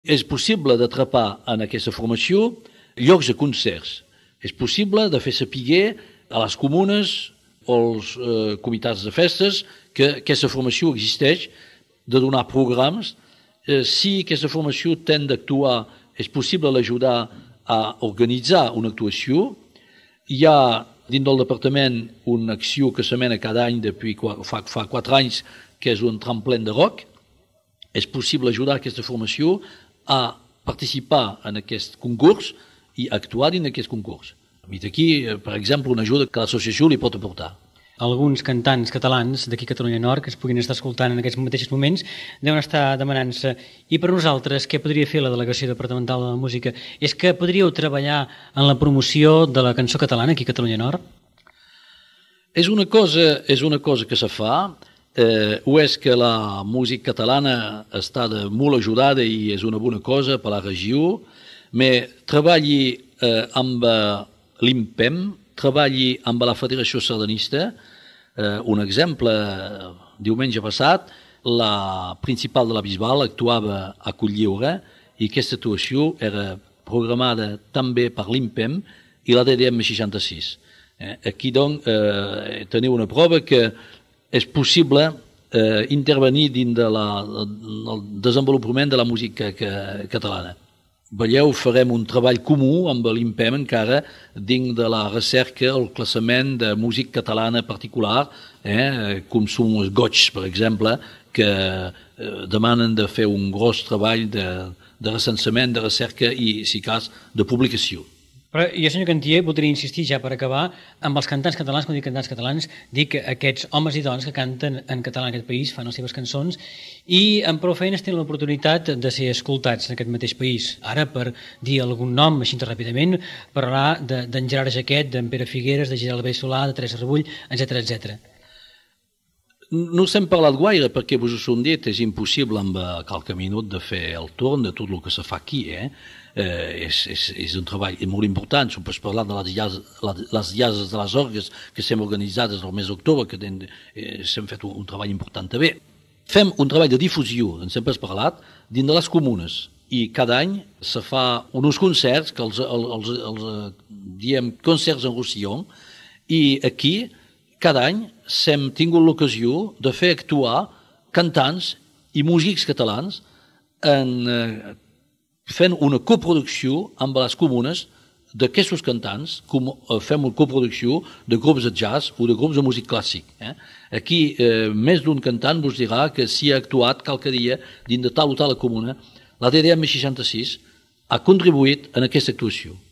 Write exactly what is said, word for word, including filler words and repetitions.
És possible d'atrapar en aquesta formació llocs de concerts. És possible de fer saber a les comunes o als eh, comitats de festes que aquesta formació existeix, de donar programes. Eh, si aquesta formació tend d'actuar, és possible l'ajudar a organitzar una actuació. Hi ha dins del departament una acció que s'amena cada any depuis fa, fa quatre anys, que és un tremplin de rock. És possible ajudar aquesta formació a participar en aquest concurs i actuar dins d'aquest concurs. I d'aquí, per exemple, una ajuda que l'associació li pot aportar. Alguns cantants catalans d'aquí Catalunya Nord que es puguin estar escoltant en aquests mateixos moments deuen estar demanant-se, i per nosaltres què podria fer la Delegació Departamental de la Música? És que podríeu treballar en la promoció de la cançó catalana aquí a Catalunya Nord? És una cosa, és una cosa que se fa. Eh, ho és que la música catalana està de molt ajudada i és una bona cosa per a la regió, però treballi eh, amb l'I M P E M, treballi amb la Federació Sardanista. Eh, un exemple, diumenge passat, la principal de la Bisbal actuava a Cotlliure i aquesta actuació era programada també per l'I M P E M i la D D M seixanta-sis. Eh, aquí, doncs, eh, teniu una prova que és possible eh, intervenir dins de la, del desenvolupament de la música que, catalana. Veieu, farem un treball comú amb l'I M P E M encara dins de la recerca, el classament de música catalana particular, eh, com són els goigs, per exemple, que eh, demanen de fer un gros treball de, de recensament, de recerca i, si cas, de publicació. Però jo, senyor Cantier, voldria insistir ja per acabar amb els cantants catalans. Quan dic cantants catalans, dic aquests homes i dones que canten en català en aquest país, fan les seves cançons i amb prou feines tenen l'oportunitat de ser escoltats en aquest mateix país. Ara, per dir algun nom, així ràpidament, parlar d'en de, Gerard Jaquet, d'en Pere Figueres, de Gerald Bell Solà, de Teresa Rebull, etcètera etcètera. No s'hem parlat gaire perquè vos ho som dit, és impossible amb qualque minut de fer el torn de tot el que se fa aquí. Eh? Eh, és, és, és un treball molt important. Som pas parlant de les llases, les llases de les orgues que s'hem organitzades el mes d'octubre, que eh, s'hem fet un, un treball important també. Fem un treball de difusió, en sempre has parlat, dins de les comunes. I cada any se fa uns concerts, que els, els, els, els diem concerts en Roussillon, i aquí cada any s'hem tingut l'ocasió de fer actuar cantants i músics catalans en, eh, fent una coproducció amb les comunes d'aquests cantants, com eh, fem una coproducció de grups de jazz o de grups de músic clàssic. Eh? Aquí eh, més d'un cantant vos dirà que s'hi ha actuat qualque dia dins de tal o tal comuna. La D D M seixanta-sis ha contribuït en aquesta actuació.